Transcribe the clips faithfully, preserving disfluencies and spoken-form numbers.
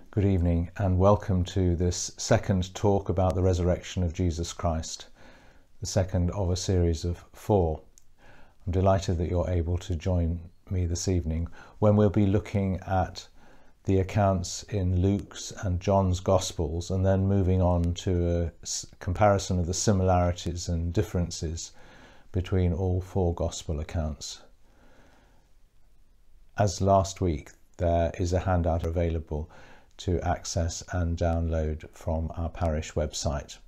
Good evening and welcome to this second talk about the resurrection of Jesus Christ, the second of a series of four. I'm delighted that you're able to join me this evening when we'll be looking at the accounts in Luke's and John's Gospels and then moving on to a comparison of the similarities and differences between all four Gospel accounts. As last week, there is a handout available to access and download from our parish website.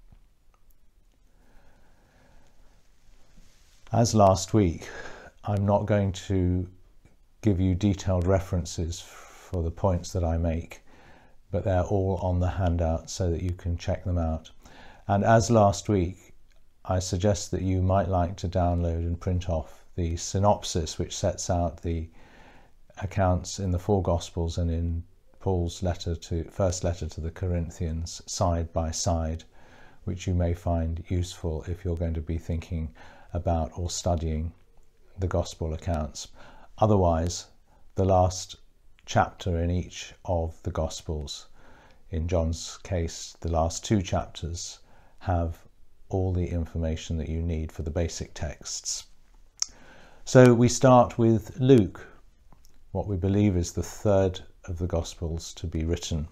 As last week, I'm not going to give you detailed references for the points that I make, but they're all on the handout so that you can check them out. And as last week, I suggest that you might like to download and print off the synopsis which sets out the accounts in the four Gospels and in Paul's letter to first letter to the Corinthians side by side, which you may find useful if you're going to be thinking about or studying the Gospel accounts. Otherwise, the last chapter in each of the Gospels, in John's case the last two chapters, have all the information that you need for the basic texts. So we start with Luke, what we believe is the third of the Gospels to be written.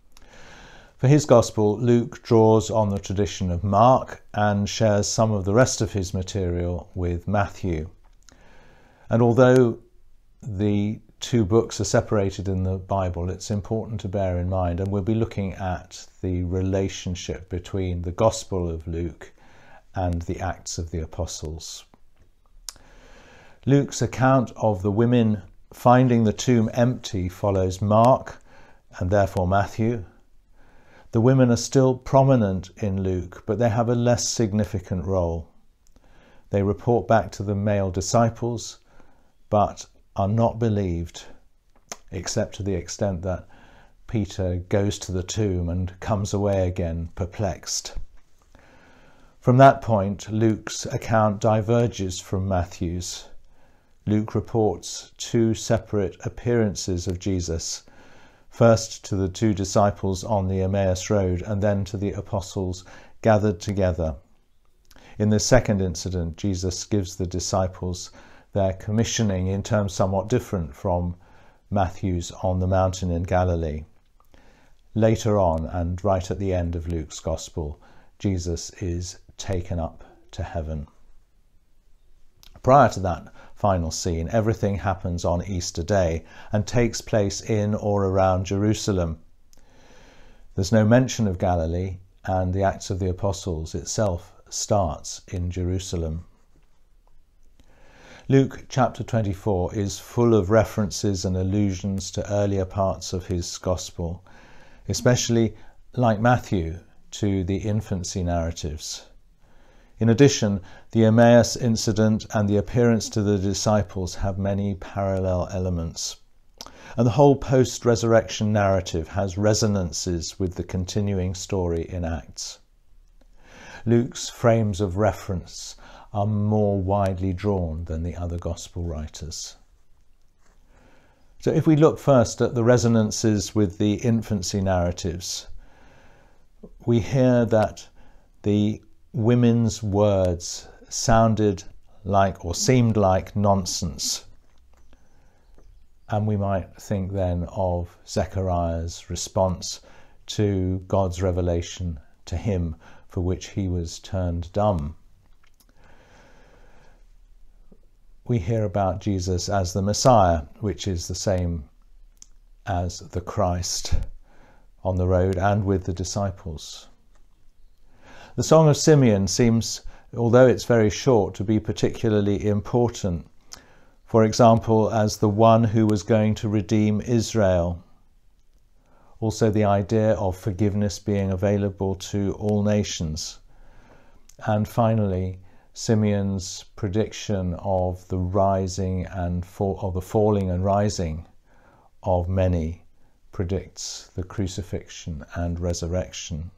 For his Gospel, Luke draws on the tradition of Mark and shares some of the rest of his material with Matthew. And although the two books are separated in the Bible, it's important to bear in mind, and we'll be looking at the relationship between the Gospel of Luke and the Acts of the Apostles. Luke's account of the women finding the tomb empty follows Mark and therefore Matthew. The women are still prominent in Luke, but they have a less significant role. They report back to the male disciples, but are not believed, except to the extent that Peter goes to the tomb and comes away again perplexed. From that point, Luke's account diverges from Matthew's. Luke reports two separate appearances of Jesus, first to the two disciples on the Emmaus Road and then to the apostles gathered together. In this second incident, Jesus gives the disciples their commissioning in terms somewhat different from Matthew's on the mountain in Galilee. Later on, and right at the end of Luke's Gospel, Jesus is taken up to heaven. Prior to that final scene, everything happens on Easter Day and takes place in or around Jerusalem. There's no mention of Galilee, and the Acts of the Apostles itself starts in Jerusalem. Luke chapter twenty-four is full of references and allusions to earlier parts of his Gospel, especially, like Matthew, to the infancy narratives. In addition, the Emmaus incident and the appearance to the disciples have many parallel elements. And the whole post-resurrection narrative has resonances with the continuing story in Acts. Luke's frames of reference are more widely drawn than the other Gospel writers. So if we look first at the resonances with the infancy narratives, we hear that the women's words sounded like or seemed like nonsense. And we might think then of Zechariah's response to God's revelation to him, for which he was turned dumb. We hear about Jesus as the Messiah, which is the same as the Christ on the road and with the disciples. The Song of Simeon seems, although it's very short, to be particularly important, for example, as the one who was going to redeem Israel. Also the idea of forgiveness being available to all nations. And finally, Simeon's prediction of the rising and fall, of the falling and rising of many predicts the crucifixion and resurrection.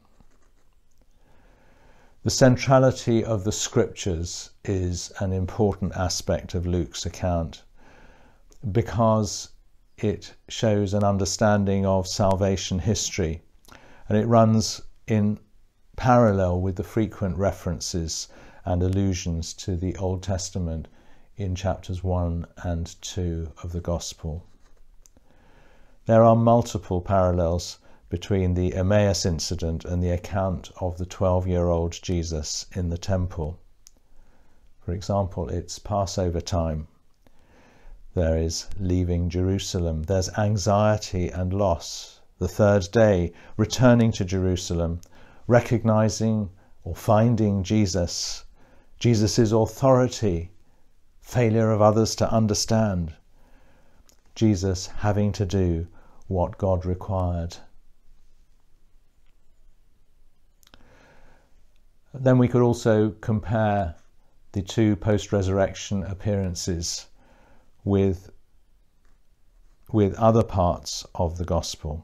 The centrality of the scriptures is an important aspect of Luke's account, because it shows an understanding of salvation history, and it runs in parallel with the frequent references and allusions to the Old Testament in chapters one and two of the Gospel. There are multiple parallels between the Emmaus incident and the account of the twelve-year-old Jesus in the temple. For example, it's Passover time. There is leaving Jerusalem. There's anxiety and loss. The third day, returning to Jerusalem, recognizing or finding Jesus, Jesus' authority, failure of others to understand, Jesus having to do what God required. Then we could also compare the two post-resurrection appearances with, with other parts of the Gospel.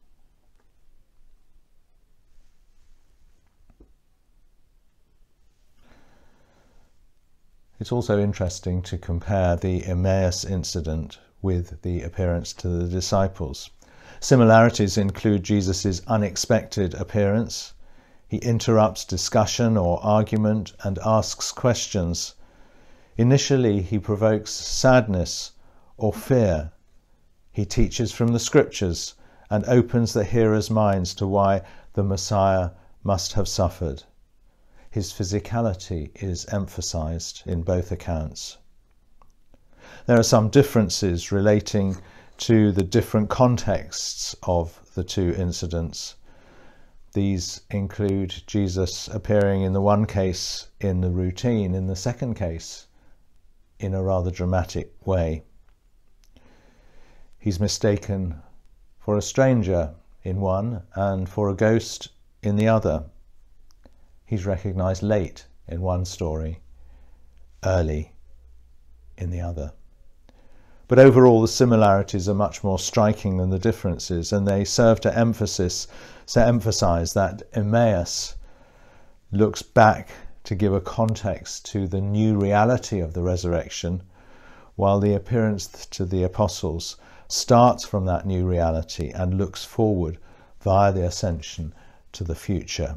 It's also interesting to compare the Emmaus incident with the appearance to the disciples. Similarities include Jesus' unexpected appearance. He interrupts discussion or argument and asks questions. Initially, he provokes sadness or fear. He teaches from the scriptures and opens the hearers' minds to why the Messiah must have suffered. His physicality is emphasized in both accounts. There are some differences relating to the different contexts of the two incidents. These include Jesus appearing in the one case in the routine, in the second case in a rather dramatic way. He's mistaken for a stranger in one and for a ghost in the other. He's recognized late in one story, early in the other. But overall, the similarities are much more striking than the differences, and they serve to emphasis, to emphasize that Emmaus looks back to give a context to the new reality of the resurrection, while the appearance to the apostles starts from that new reality and looks forward via the ascension to the future.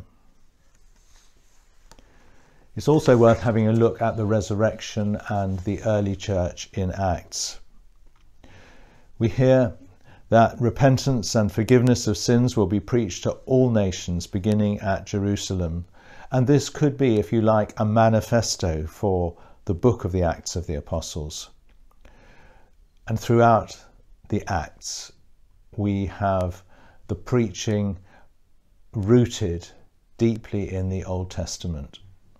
It's also worth having a look at the resurrection and the early church in Acts. We hear that repentance and forgiveness of sins will be preached to all nations, beginning at Jerusalem. And this could be, if you like, a manifesto for the book of the Acts of the Apostles. And throughout the Acts, we have the preaching rooted deeply in the Old Testament.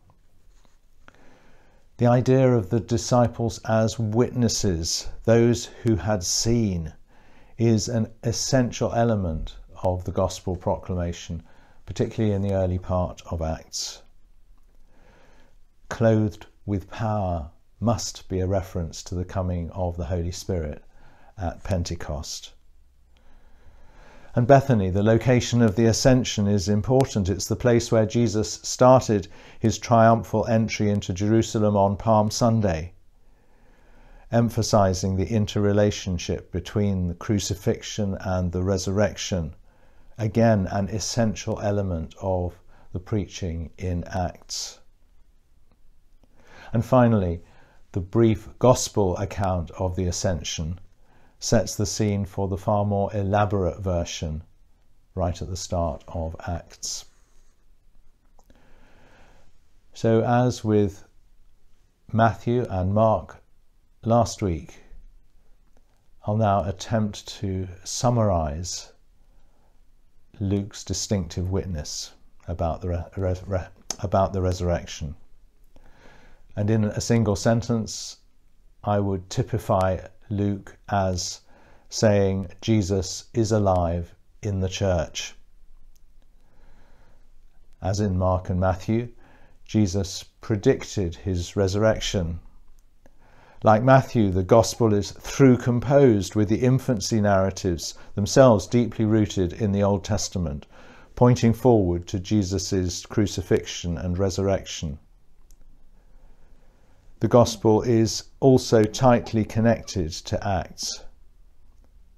The idea of the disciples as witnesses, those who had seen, is an essential element of the gospel proclamation, particularly in the early part of Acts. Clothed with power must be a reference to the coming of the Holy Spirit at Pentecost. And Bethany, the location of the ascension, is important. It's the place where Jesus started his triumphal entry into Jerusalem on Palm Sunday, emphasizing the interrelationship between the crucifixion and the resurrection, again an essential element of the preaching in Acts. And finally, the brief gospel account of the ascension sets the scene for the far more elaborate version right at the start of Acts. So, as with Matthew and Mark last week, I'll now attempt to summarize Luke's distinctive witness about the, re- re- re- about the resurrection. And in a single sentence, I would typify Luke as saying Jesus is alive in the church. As in Mark and Matthew, Jesus predicted his resurrection. Like Matthew, the gospel is through composed with the infancy narratives, themselves deeply rooted in the Old Testament, pointing forward to Jesus' crucifixion and resurrection. The gospel is also tightly connected to Acts.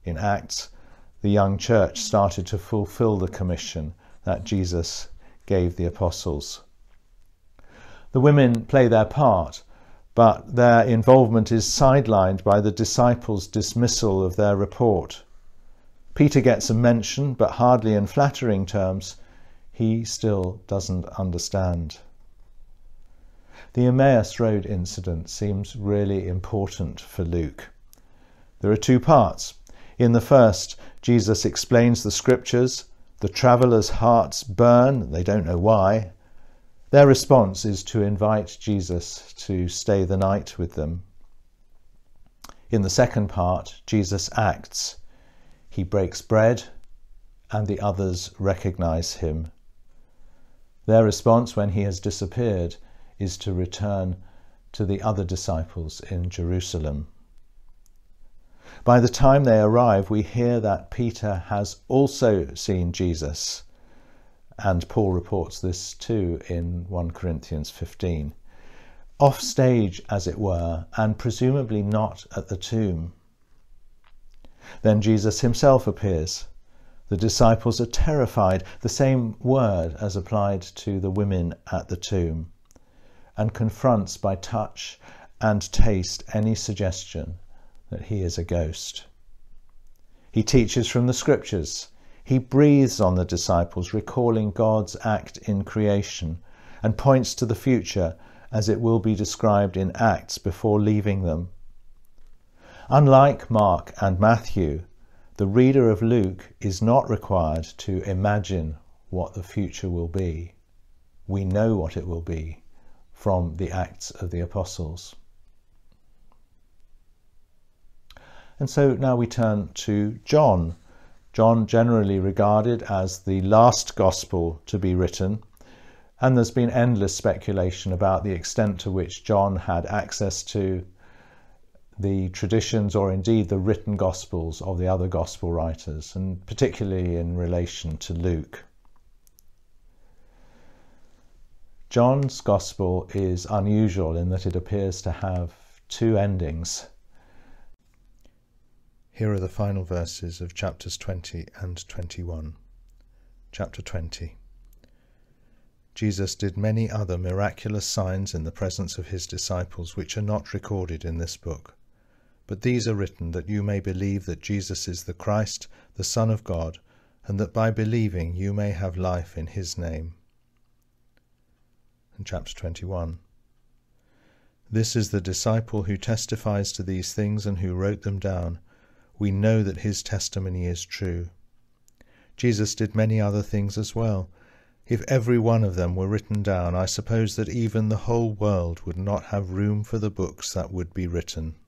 in Acts, the young church started to fulfill the commission that Jesus gave the apostles. The women play their part, but their involvement is sidelined by the disciples' dismissal of their report. Peter gets a mention, but hardly in flattering terms. He still doesn't understand. The Emmaus Road incident seems really important for Luke. There are two parts. In the first, Jesus explains the scriptures. The travellers' hearts burn, they don't know why. Their response is to invite Jesus to stay the night with them. In the second part, Jesus acts. He breaks bread, and the others recognize him. Their response when he has disappeared is to return to the other disciples in Jerusalem. By the time they arrive, we hear that Peter has also seen Jesus, and Paul reports this too in First Corinthians fifteen. Off stage, as it were, and presumably not at the tomb. Then Jesus himself appears. The disciples are terrified, the same word as applied to the women at the tomb, and confronts by touch and taste any suggestion that he is a ghost. He teaches from the scriptures. He breathes on the disciples, recalling God's act in creation, and points to the future as it will be described in Acts before leaving them. Unlike Mark and Matthew, the reader of Luke is not required to imagine what the future will be. We know what it will be from the Acts of the Apostles. And so now we turn to John. John, generally regarded as the last gospel to be written, and there's been endless speculation about the extent to which John had access to the traditions or indeed the written gospels of the other gospel writers, and particularly in relation to Luke. John's gospel is unusual in that it appears to have two endings. Here are the final verses of chapters twenty and twenty-one. Chapter twenty. Jesus did many other miraculous signs in the presence of his disciples, which are not recorded in this book. But these are written that you may believe that Jesus is the Christ, the Son of God, and that by believing you may have life in his name. And chapter twenty-one. This is the disciple who testifies to these things and who wrote them down. We know that his testimony is true. Jesus did many other things as well. If every one of them were written down, I suppose that even the whole world would not have room for the books that would be written.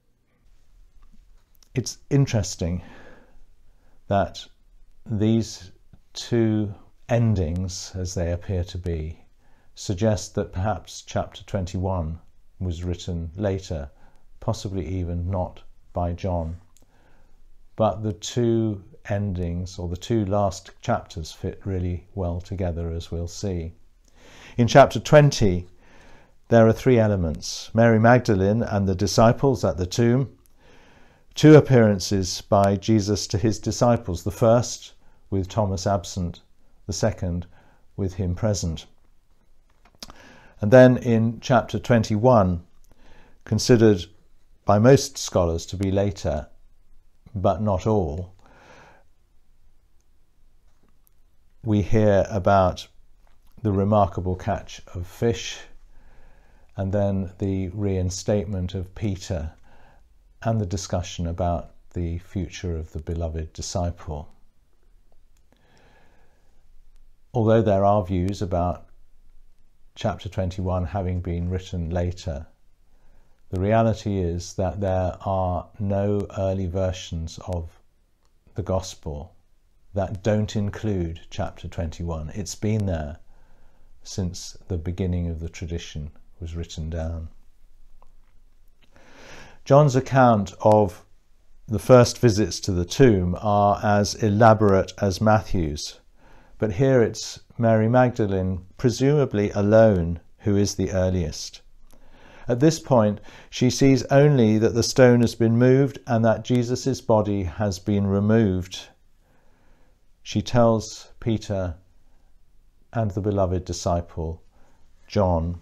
It's interesting that these two endings, as they appear to be, suggest that perhaps chapter twenty-one was written later, possibly even not by John. But the two endings, or the two last chapters, fit really well together, as we'll see. In chapter twenty, there are three elements: Mary Magdalene and the disciples at the tomb, two appearances by Jesus to his disciples, the first with Thomas absent, the second with him present. And then in chapter twenty-one, considered by most scholars to be later, but not all, we hear about the remarkable catch of fish, and then the reinstatement of Peter, and the discussion about the future of the beloved disciple. Although there are views about chapter twenty-one having been written later, the reality is that there are no early versions of the gospel that don't include chapter twenty-one. It's been there since the beginning of the tradition was written down. John's account of the first visits to the tomb are as elaborate as Matthew's, but here it's Mary Magdalene, presumably alone, who is the earliest. At this point, she sees only that the stone has been moved and that Jesus' body has been removed. She tells Peter and the beloved disciple, John.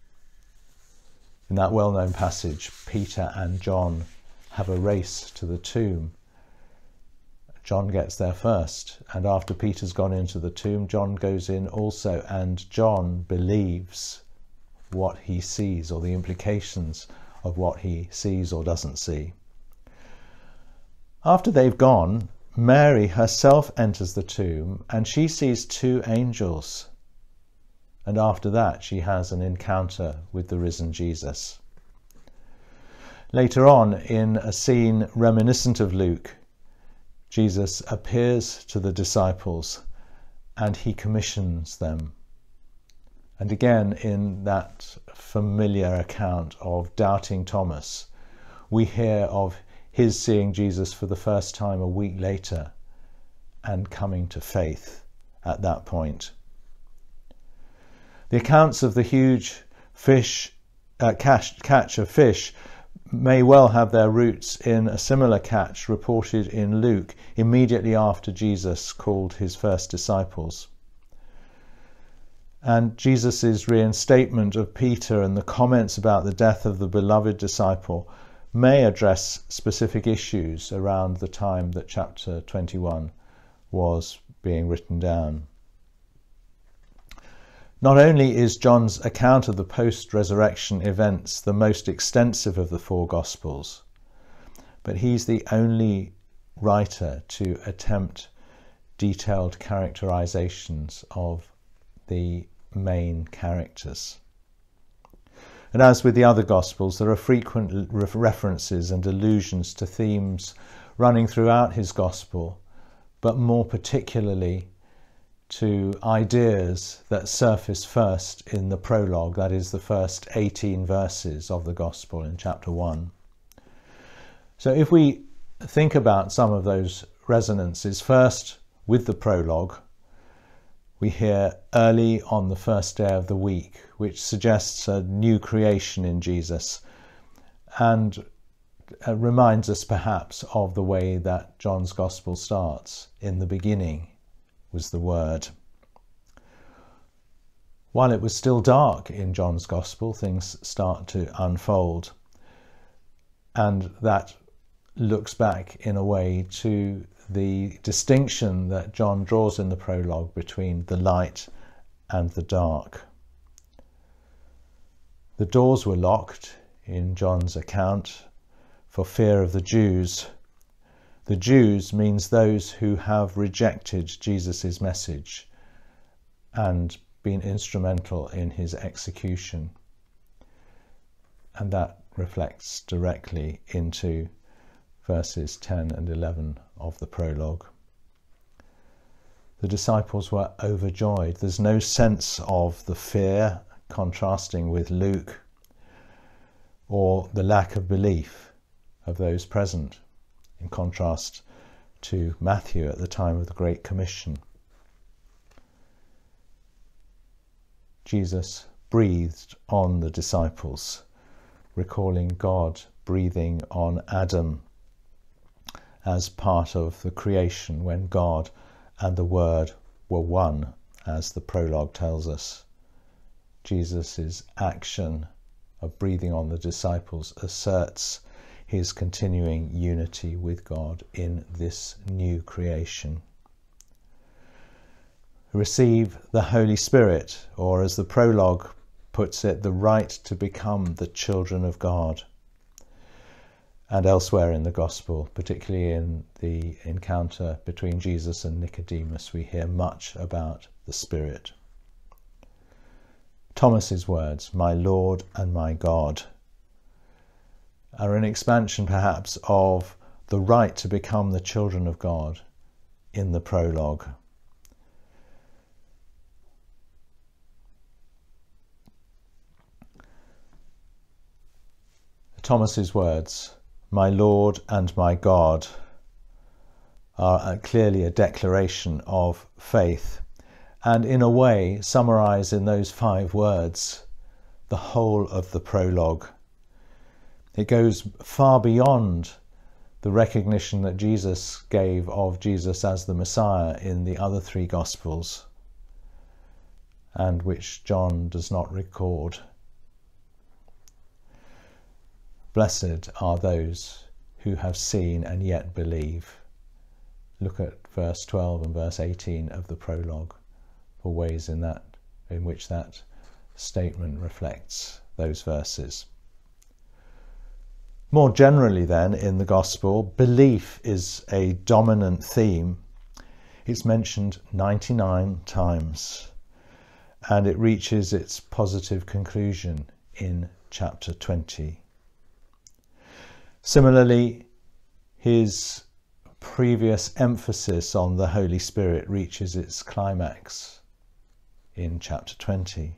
In that well-known passage, Peter and John have a race to the tomb. John gets there first, and after Peter's gone into the tomb, John goes in also, and John believes what he sees, or the implications of what he sees or doesn't see. After they've gone, Mary herself enters the tomb, and she sees two angels. And after that, she has an encounter with the risen Jesus. Later on, in a scene reminiscent of Luke, Jesus appears to the disciples and he commissions them. And again, in that familiar account of doubting Thomas, we hear of his seeing Jesus for the first time a week later and coming to faith at that point. The accounts of the huge fish uh, catch, catch of fish may well have their roots in a similar catch reported in Luke immediately after Jesus called his first disciples. And Jesus' reinstatement of Peter and the comments about the death of the beloved disciple may address specific issues around the time that chapter twenty-one was being written down. Not only is John's account of the post-resurrection events the most extensive of the four Gospels, but he's the only writer to attempt detailed characterizations of the main characters. And as with the other Gospels, there are frequent references and allusions to themes running throughout his Gospel, but more particularly to ideas that surface first in the prologue, that is the first eighteen verses of the Gospel in chapter one. So if we think about some of those resonances, first with the prologue, we hear early on the first day of the week, which suggests a new creation in Jesus and uh, reminds us perhaps of the way that John's Gospel starts. In the beginning was the Word. While it was still dark in John's Gospel, things start to unfold, and that looks back in a way to the distinction that John draws in the prologue between the light and the dark. The doors were locked in John's account for fear of the Jews. The Jews means those who have rejected Jesus' message and been instrumental in his execution. And that reflects directly into verses ten and eleven of the prologue. The disciples were overjoyed. There's no sense of the fear, contrasting with Luke, or the lack of belief of those present, in contrast to Matthew at the time of the Great Commission. Jesus breathed on the disciples, recalling God breathing on Adam as part of the creation when God and the Word were one, as the prologue tells us. Jesus' action of breathing on the disciples asserts his continuing unity with God in this new creation. Receive the Holy Spirit, or as the prologue puts it, the right to become the children of God. And elsewhere in the Gospel, particularly in the encounter between Jesus and Nicodemus, we hear much about the Spirit. Thomas's words, "My Lord and my God," are an expansion perhaps of the right to become the children of God in the prologue. Thomas's words, "My Lord and my God," are clearly a declaration of faith, and in a way summarize in those five words the whole of the prologue. It goes far beyond the recognition that Jesus gave of Jesus as the Messiah in the other three Gospels, and which John does not record. Blessed are those who have seen and yet believe. Look at verse twelve and verse eighteen of the prologue for ways in that in which that statement reflects those verses. More generally then, in the Gospel, belief is a dominant theme. It's mentioned ninety-nine times, and it reaches its positive conclusion in chapter twenty. Similarly, his previous emphasis on the Holy Spirit reaches its climax in chapter twenty.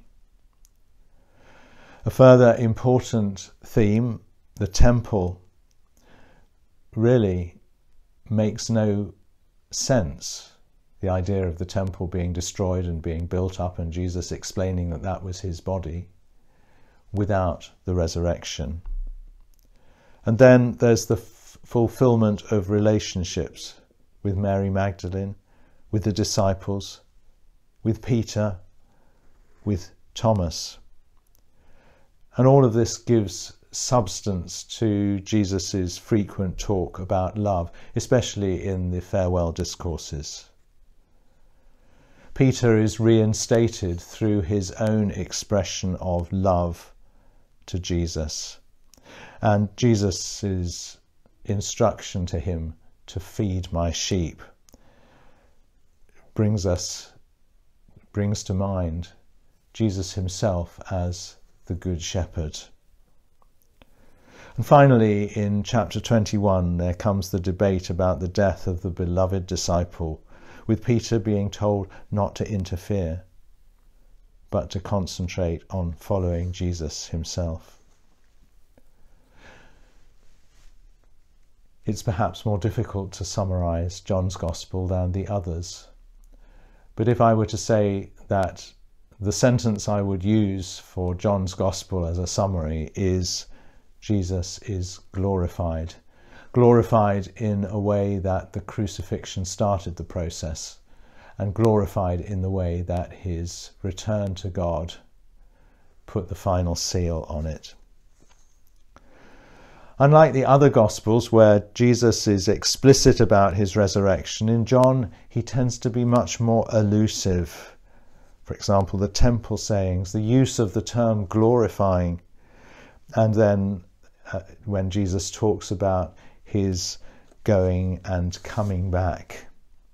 A further important theme, the temple, really makes no sense. The idea of the temple being destroyed and being built up, and Jesus explaining that that was his body, without the resurrection. And then there's the f- fulfillment of relationships with Mary Magdalene, with the disciples, with Peter, with Thomas. And all of this gives substance to Jesus's frequent talk about love, especially in the farewell discourses. Peter is reinstated through his own expression of love to Jesus, and Jesus's instruction to him to feed my sheep brings us, brings to mind Jesus himself as the Good Shepherd. And finally, in chapter twenty-one, there comes the debate about the death of the beloved disciple, with Peter being told not to interfere, but to concentrate on following Jesus himself. It's perhaps more difficult to summarize John's Gospel than the others. But if I were to say that the sentence I would use for John's Gospel as a summary is, Jesus is glorified. Glorified in a way that the crucifixion started the process, and glorified in the way that his return to God put the final seal on it. Unlike the other Gospels, where Jesus is explicit about his resurrection, in John he tends to be much more elusive. For example, the temple sayings, the use of the term glorifying, and then uh, when Jesus talks about his going and coming back.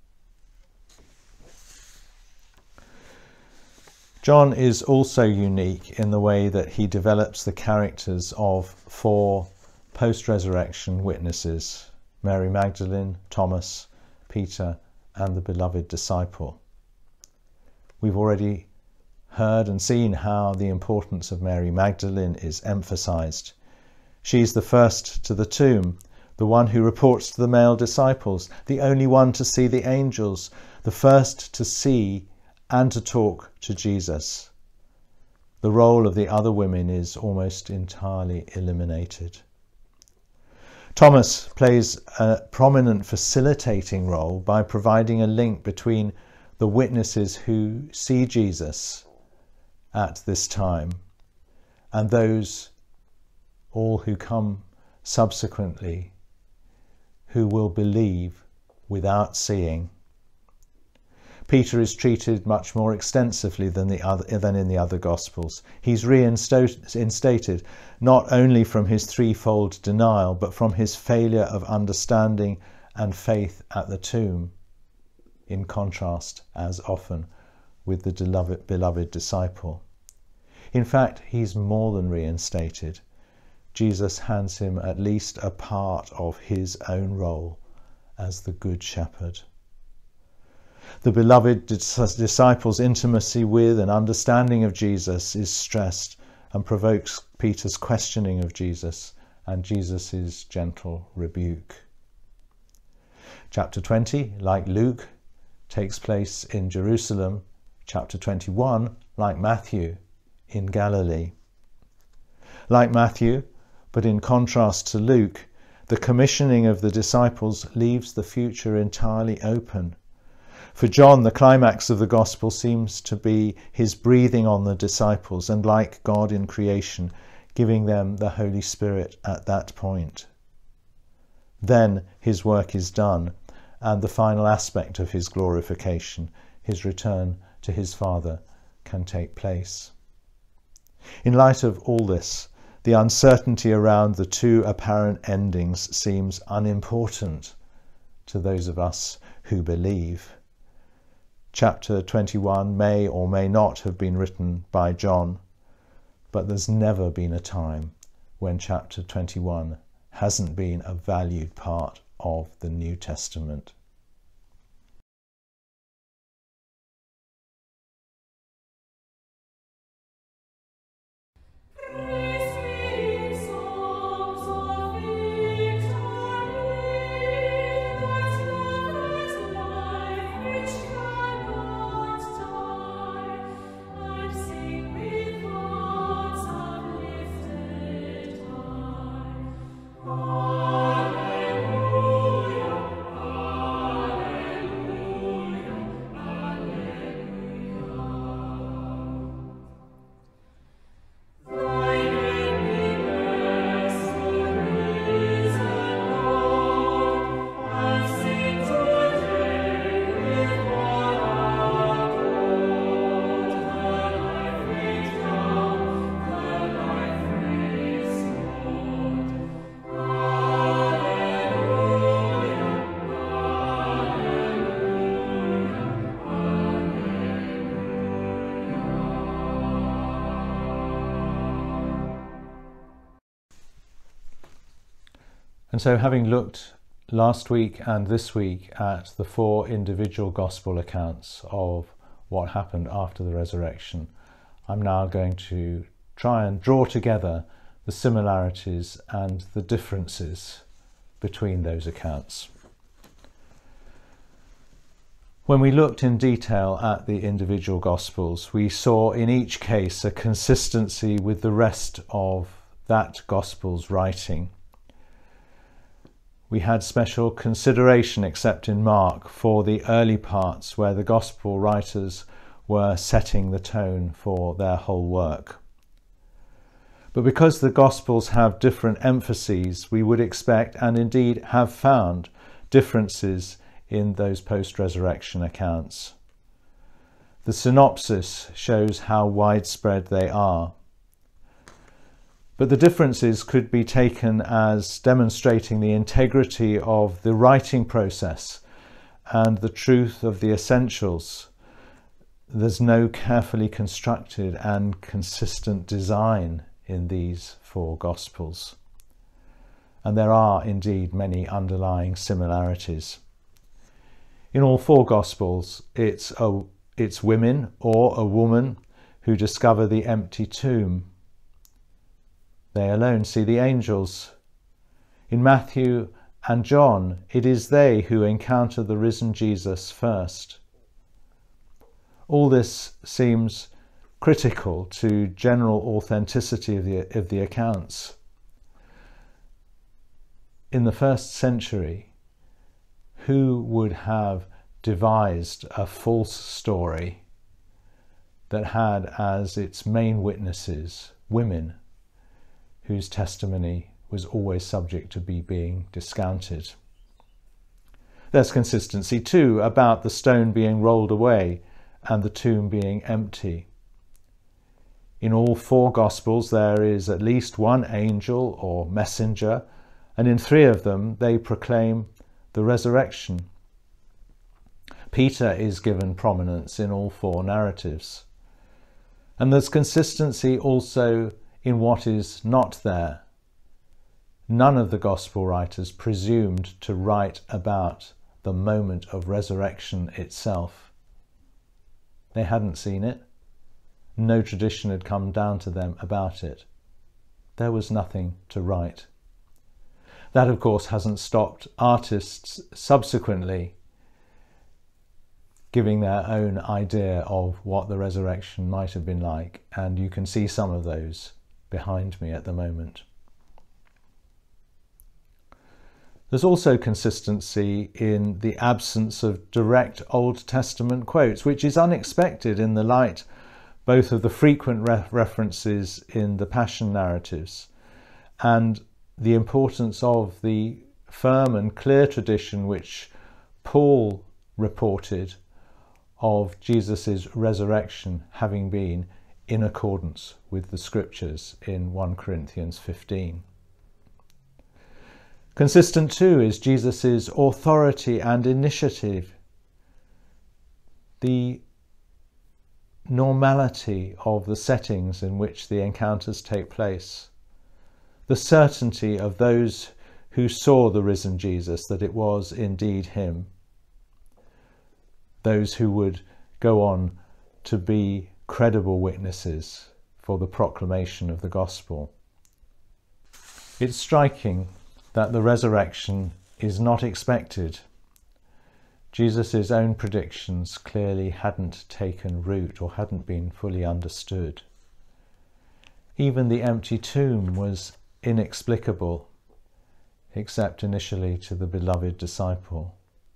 John is also unique in the way that he develops the characters of four post-resurrection witnesses: Mary Magdalene, Thomas, Peter, and the beloved disciple. We've already heard and seen how the importance of Mary Magdalene is emphasized. She's the first to the tomb, the one who reports to the male disciples, the only one to see the angels, the first to see and to talk to Jesus. The role of the other women is almost entirely eliminated. Thomas plays a prominent facilitating role by providing a link between the witnesses who see Jesus at this time and those all who come subsequently who will believe without seeing. Peter is treated much more extensively than the other than in the other Gospels. He's reinstated not only from his threefold denial, but from his failure of understanding and faith at the tomb, in contrast, as often, with the beloved, beloved disciple. In fact, he's more than reinstated. Jesus hands him at least a part of his own role as the Good Shepherd. The beloved disciples' intimacy with and understanding of Jesus is stressed and provokes Peter's questioning of Jesus and Jesus' gentle rebuke. Chapter twenty, like Luke, takes place in Jerusalem. Chapter twenty-one, like Matthew, in Galilee. Like Matthew, but in contrast to Luke, the commissioning of the disciples leaves the future entirely open. For John, the climax of the gospel seems to be his breathing on the disciples and, like God in creation, giving them the Holy Spirit at that point. Then his work is done, and the final aspect of his glorification, his return to his Father, can take place. In light of all this, the uncertainty around the two apparent endings seems unimportant to those of us who believe. Chapter twenty-one may or may not have been written by John, but there's never been a time when chapter twenty-one hasn't been a valued part of the New Testament. And so, having looked last week and this week at the four individual gospel accounts of what happened after the resurrection, I'm now going to try and draw together the similarities and the differences between those accounts. When we looked in detail at the individual gospels, we saw in each case a consistency with the rest of that gospel's writing. We had special consideration, except in Mark, for the early parts where the gospel writers were setting the tone for their whole work. But because the gospels have different emphases, we would expect, and indeed have found, differences in those post-resurrection accounts. The synopsis shows how widespread they are. But the differences could be taken as demonstrating the integrity of the writing process and the truth of the essentials. There's no carefully constructed and consistent design in these four Gospels. And there are indeed many underlying similarities. In all four Gospels, it's, a, it's women or a woman who discover the empty tomb. They alone see the angels. In Matthew and John, it is they who encounter the risen Jesus first. All this seems critical to general authenticity of the, of the accounts. In the first century, who would have devised a false story that had as its main witnesses women whose testimony was always subject to be being discounted? There's consistency too about the stone being rolled away and the tomb being empty. In all four Gospels there is at least one angel or messenger, and in three of them they proclaim the resurrection. Peter is given prominence in all four narratives. And there's consistency also in what is not there. None of the Gospel writers presumed to write about the moment of resurrection itself. They hadn't seen it. No tradition had come down to them about it. There was nothing to write. That, of course, hasn't stopped artists subsequently giving their own idea of what the resurrection might have been like, and you can see some of those behind me at the moment. There's also consistency in the absence of direct Old Testament quotes, which is unexpected in the light both of the frequent re references in the Passion narratives and the importance of the firm and clear tradition which Paul reported of Jesus' resurrection having been in accordance with the scriptures in First Corinthians fifteen. Consistent too is Jesus' authority and initiative, the normality of the settings in which the encounters take place, the certainty of those who saw the risen Jesus that it was indeed him, those who would go on to be credible witnesses for the proclamation of the gospel. It's striking that the resurrection is not expected. Jesus' own predictions clearly hadn't taken root or hadn't been fully understood. Even the empty tomb was inexplicable, except initially to the beloved disciple.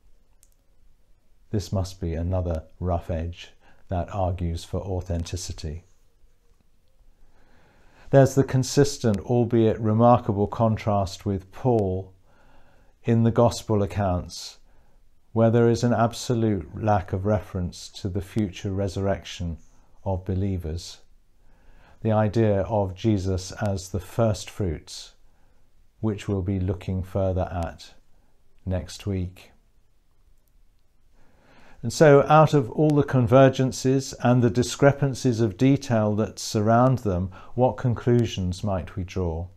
This must be another rough edge that argues for authenticity. There's the consistent, albeit remarkable, contrast with Paul in the gospel accounts, where there is an absolute lack of reference to the future resurrection of believers. The idea of Jesus as the first fruits, which we'll be looking further at next week. And so out of all the convergences and the discrepancies of detail that surround them, what conclusions might we draw?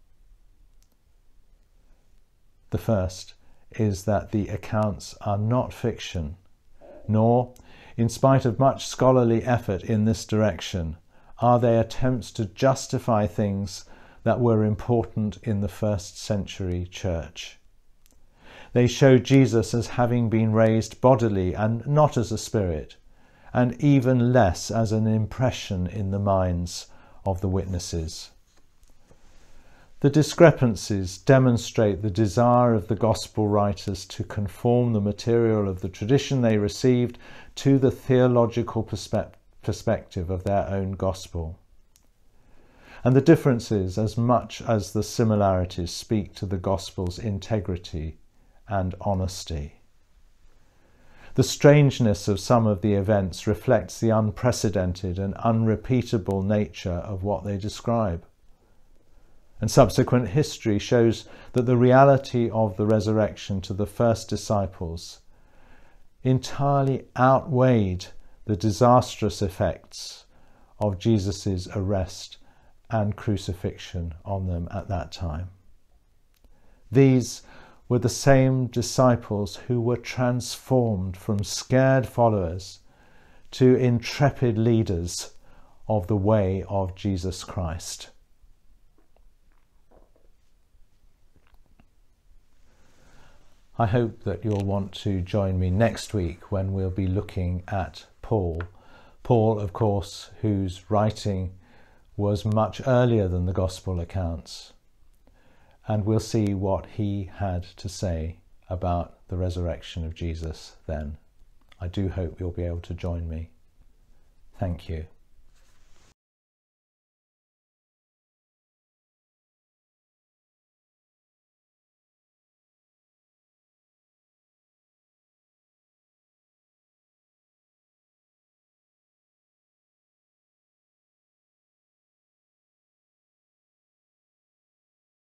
The first is that the accounts are not fiction, nor, in spite of much scholarly effort in this direction, are they attempts to justify things that were important in the first century church. They show Jesus as having been raised bodily and not as a spirit, and even less as an impression in the minds of the witnesses. The discrepancies demonstrate the desire of the gospel writers to conform the material of the tradition they received to the theological perspe- perspective of their own gospel. And the differences, as much as the similarities, speak to the gospel's integrity and honesty. The strangeness of some of the events reflects the unprecedented and unrepeatable nature of what they describe. And subsequent history shows that the reality of the resurrection to the first disciples entirely outweighed the disastrous effects of Jesus' arrest and crucifixion on them at that time. These were the same disciples who were transformed from scared followers to intrepid leaders of the way of Jesus Christ. I hope that you'll want to join me next week when we'll be looking at Paul. Paul, of course, whose writing was much earlier than the Gospel accounts. And we'll see what he had to say about the resurrection of Jesus then. I do hope you'll be able to join me. Thank you.